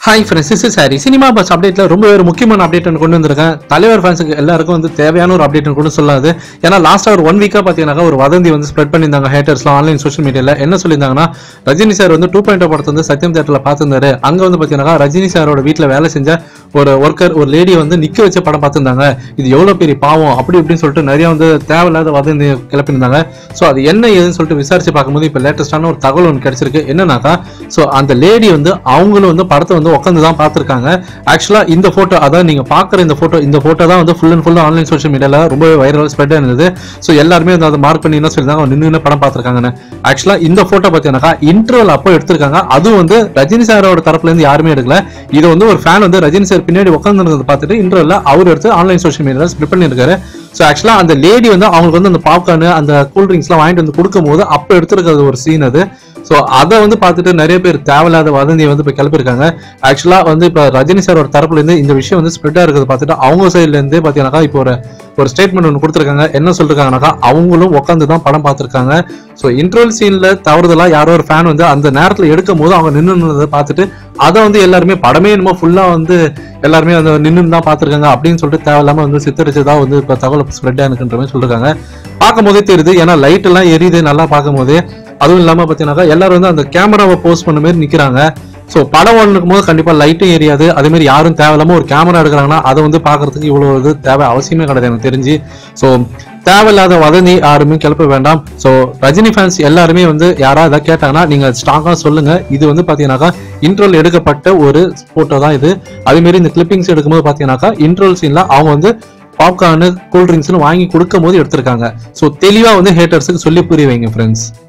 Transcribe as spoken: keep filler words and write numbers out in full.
Hi friends, this is Harry. Cinemabuz update la ரொம்ப ஒரு முக்கியமான அப்டேட் கொண்டு வந்திருக்கேன். தலைவர் ஃபேன்ஸ்க்கு எல்லாருக்கும் வந்து தேவையான ஒரு அப்டேட் கூட சொல்லாது. ஏன்னா லாஸ்ட் ஒரு ஒன் வீக்கா பாத்தீங்கன்னா ஒரு வதந்தி வந்து ஸ்ப்ரெட் பண்ணிருந்தாங்க ஹேட்டர்ஸ்லாம் ஆன்லைன் சோஷியல் மீடியால. என்ன சொல்லியிருந்தாங்கன்னா ரஜினி சார் வந்து டூ பாயிண்ட் படத்தை வந்து சத்யம் தியேட்டர்ல பார்த்திருந்தாரு. அங்க வந்து பாத்தீங்கன்னா ரஜினி சாரோட வீட்டுல வேலை செஞ்ச ஒரு ஒர்க்கர் ஒரு லேடி வந்து நிக்க வச்ச படம் பார்த்திருந்தாங்க. இது எவ்வளவு பெரிய பாவம் அப்படி இப்படின்னு சொல்லிட்டு நிறைய வந்து தேவையில்லாத வதந்தி கிளப்பியிருந்தாங்க. ஸோ அது என்ன ஏதுன்னு சொல்லிட்டு விசாரிச்சு பார்க்கும்போது இப்போ லேட்டஸ்டான ஒரு தகவல் ஒன்று கிடைச்சிருக்கு. என்னன்னாக்கா ஸோ அந்த லேடி வந்து அவங்களும் வந்து படத்தை வந்து உட்காந்து தான் பார்த்துருக்காங்க. ஆக்சுவலா இந்த போட்டோ அதான் நீங்க பாக்குற இந்த போட்டோ இந்த போட்டோ தான் வந்து full and full online social மீடியால ரொம்ப வைரல் ஸ்ப்ரெட் இருந்தது. ஸோ எல்லாருமே வந்து அதை மார்க் பண்ணி என்ன சொல்லியிருந்தாங்க நின்று படம் பார்த்துருக்காங்கன்னு. ஆக்சுவலா இந்த போட்டோ பார்த்தீங்கன்னாக்கா இன்டர்வல் அப்போ எடுத்திருக்காங்க. அதுவும் வந்து ரஜினி சாரோட தரப்புல இருந்து யாருமே எடுக்கல. இது வந்து ஒரு ஃபேன் வந்து ரஜினி சார் பின்னாடி உட்காந்து பார்த்துட்டு இன்டர்வல்ல அவர் எடுத்து ஆன்லைன் சோஷியல் மீடியால ஸ்ப்ரெட் பண்ணியிருக்காரு. ஸோ ஆக்சுவலா அந்த லேடி வந்து அவங்களுக்கு வந்து அந்த பாப்கார்னு அந்த கூல் ட்ரிங்க்ஸ்லாம் வாங்கிட்டு வந்து கொடுக்கும் போது அப்போ எடுத்திருக்கிறது ஒரு சீன் அது. ஸோ அதை வந்து பார்த்துட்டு நிறைய பேர் தேவையில்லாத வதந்தியை வந்து இப்போ கிளப்பிருக்காங்க. ஆக்சுவலா வந்து இப்போ ரஜினி சார் ஒரு தரப்புல இருந்து இந்த விஷயம் வந்து ஸ்ப்ரெட்டா இருக்கிறது பார்த்துட்டு அவங்க சைட்ல இருந்து பார்த்தீங்கன்னாக்கா இப்போ ஒரு ஒரு ஸ்டேட்மெண்ட் ஒன்று கொடுத்துருக்காங்க. என்ன சொல்லிருக்காங்கனாக்கா அவங்களும் உட்காந்து தான் படம் பார்த்துருக்காங்க. ஸோ இன்ட்ரோல் சீன்ல தவறுதலா யாரோ ஒரு ஃபேன் வந்து அந்த நேரத்தில் எடுக்கும் போது அவங்க நின்று பார்த்துட்டு அதை வந்து எல்லாருமே படமே என்னமோ ஃபுல்லா வந்து எல்லாருமே வந்து நின்று தான் பார்த்துருக்காங்க அப்படின்னு சொல்லிட்டு தேவையில்லாம வந்து சித்தரிச்சுதான் வந்து இப்போ தகவல் ஸ்ப்ரெட் ஆனுக்குன்ற மாதிரி சொல்லிருக்காங்க. பார்க்கும் போதே தெரியுது. ஏன்னா லைட் எல்லாம் எரியுது நல்லா பார்க்கும் போதே. அதுவும் இல்லாம பாத்தீங்கன்னாக்கா எல்லாரும் வந்து அந்த கேமராவை போஸ்ட் பண்ண மாதிரி நிக்கிறாங்க. ஸோ படம் ஓடனுக்கும் போது கண்டிப்பா லைட்டும் எரியாது. அதே மாதிரி யாரும் தேவையில்லாம ஒரு கேமரா எடுக்கிறாங்கன்னா அதை வந்து பாக்குறதுக்கு இவ்வளவு இது தேவை அவசியமே கிடையாது எனக்கு தெரிஞ்சு. ஸோ தேவையில்லாத வதந்தி யாருமே கிளப்ப வேண்டாம். ஸோ ரஜினி ஃபேன்ஸ் எல்லாருமே வந்து யாராவது எதாவது கேட்டாங்கன்னா நீங்க ஸ்ட்ராங்கா சொல்லுங்க. இது வந்து பாத்தீங்கன்னாக்கா இன்ட்ரோல் எடுக்கப்பட்ட ஒரு போட்டோ தான் இது. அதே மாதிரி இந்த கிளிப்பிங்ஸ் எடுக்கும்போது பாத்தீங்கன்னாக்கா இன்ட்ரோல் சீன்ல அவங்க வந்து பாப்கார்னு கூல் ட்ரிங்க்ஸ்னு வாங்கி கொடுக்கும் போது எடுத்திருக்காங்க. ஸோ தெளிவா வந்து ஹேட்டர்ஸுக்கு சொல்லி புரிய வைங்க ஃப்ரெண்ட்ஸ்.